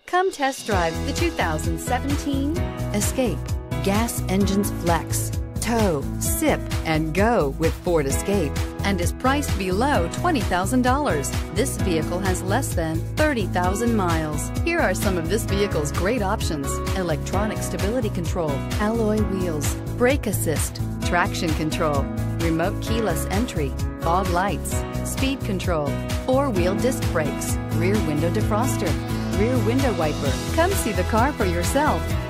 Come test drive the 2017 Escape. Gas engines flex, tow, sip, and go with Ford Escape, and is priced below $20,000. This vehicle has less than 30,000 miles. Here are some of this vehicle's great options: electronic stability control, alloy wheels, brake assist, traction control, remote keyless entry, fog lights, speed control, four-wheel disc brakes, rear window defroster, rear window wiper. Come see the car for yourself.